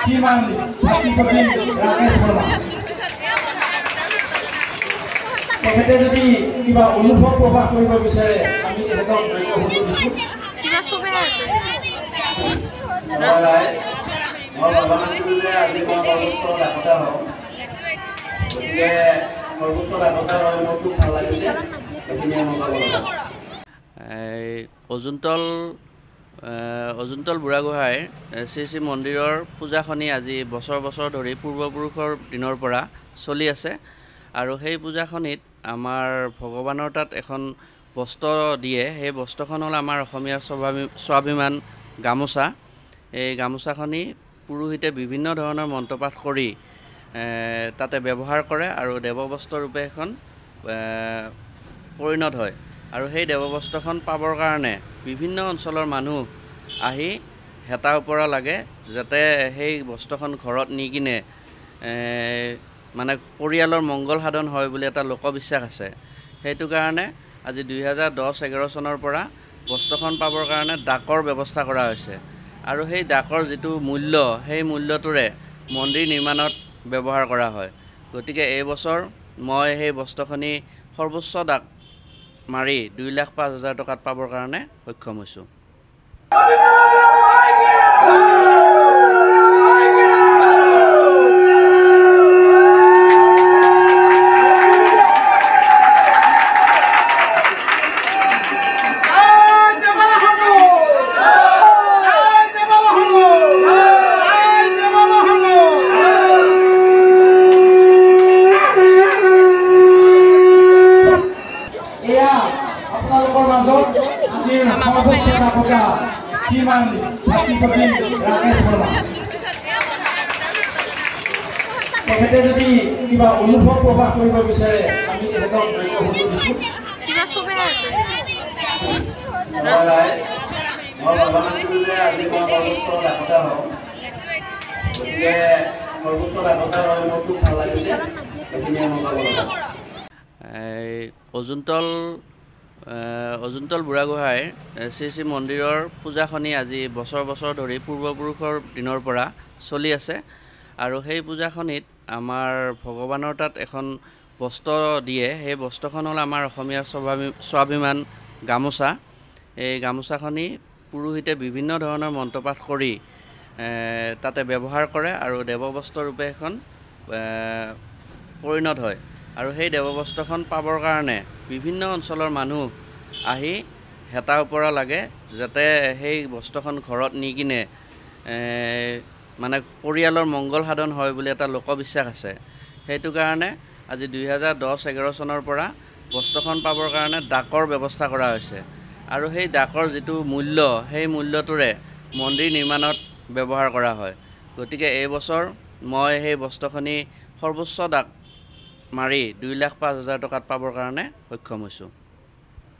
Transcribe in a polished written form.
শ্রীমান ভাতৃপতি রাকেশ বর্মা তেখেতে যদি কিবা অনুভৱ প্ৰকাশ কৰিব বিচাৰে আমি তেখেতক সুযোগ দিছোঁ কিবা সবে আছে অজুন্তল বুঢ়াগোহাঁইৰ শ্ৰী শ্ৰী মন্দিৰৰ পূজাখনি আজি বছৰ বছৰ ধৰি পূৰ্বপুৰুষৰ দিনৰ পৰা চলি আছে আৰু সেই পূজাখনিত আমাৰ ভগৱানৰ তাত এখন বস্ত্ৰ দিয়ে সেই বস্ত্ৰখন হ'ল আমাৰ অসমীয়াৰ স্বাভিমান গামোচা এই গামোচাখনি পুৰোহিতে বিভিন্ন ধৰণৰ মন্ত্ৰপাঠ কৰি তাতে ব্যৱহাৰ কৰে আৰু দেৱবস্ত্ৰ ৰূপে এখন পৰিণত হয় আৰু সেই দেৱবস্ত্ৰখন পাবৰ কাৰণে বিভিন্ন অঞ্চলৰ মানুহ আহি হেতা ওপৰা লাগে যাতে সেই বস্ত্ৰখন ঘৰত নি কিনে মানে পৰিয়ালৰ মংগল সাধন হয় বুলি এটা লোকবিশ্বাস আছে সেইটো কাৰণে আজি 2010-11 চনৰ পৰা বস্ত্ৰখন পাবৰ কাৰণে ডাকৰ ব্যৱস্থা কৰা হৈছে আৰু সেই ডাকৰ যিটো মূল্য সেই মূল্যটোৰে মন্দিৰ নিৰ্মাণত ব্যৱহাৰ কৰা হয় গতিকে এই বছৰ মই সেই বস্ত্ৰখনি সৰ্বোচ্চ ডাক মাৰি 2,05,000 টকাত পাবৰ কাৰণে সক্ষম হৈছোঁ শ্রীমান ভাতৃপতি রাকেশ বর্মা তেখেতে যদি কিবা অনুভৱ প্ৰকাশ কৰিব বিচাৰে আমি তেখেতক সুযোগ দিছোঁ কিবা সবে আছে অজুন্তল বুঢ়াগোহাঁইৰ শ্ৰী শ্ৰী মন্দিৰৰ পূজাখনি আজি বছৰ বছৰ ধৰি পূৰ্বপুৰুষৰ দিনৰ পৰা চলি আছে আৰু সেই পূজাখনিত আমাৰ ভগৱানৰ তাত এখন বস্ত্ৰ দিয়ে সেই বস্ত্ৰখন হ'ল আমাৰ অসমীয়াৰ স্বাভিমান গামোচা এই গামোচাখনি পুৰোহিতে বিভিন্ন ধৰণৰ মন্ত্ৰপাঠ কৰি তাতে ব্যৱহাৰ কৰে আৰু দেৱবস্ত্ৰ ৰূপে এখন পৰিণত হয় আৰু সেই দেৱবস্ত্ৰখন পাবৰ কাৰণে বিভিন্ন অঞ্চলৰ মানুহ আহি হেতা ওপৰা লাগে যাতে সেই বস্ত্ৰখন ঘৰত নি কিনে মানে পৰিয়ালৰ মংগল সাধন হয় বুলি এটা লোকবিশ্বাস আছে সেইটো কাৰণে আজি 2010-11 চনৰ পৰা বস্ত্ৰখন পাবৰ কাৰণে ডাকৰ ব্যৱস্থা কৰা হৈছে আৰু সেই ডাকৰ যিটো মূল্য সেই মূল্যটোৰে মন্দিৰ নিৰ্মাণত ব্যৱহাৰ কৰা হয় গতিকে এই বছৰ মই সেই বস্ত্ৰখনি সৰ্বোচ্চ ডাক মাৰি 2,05,000 টকাত পাবৰ কাৰণে সক্ষম হৈছোঁ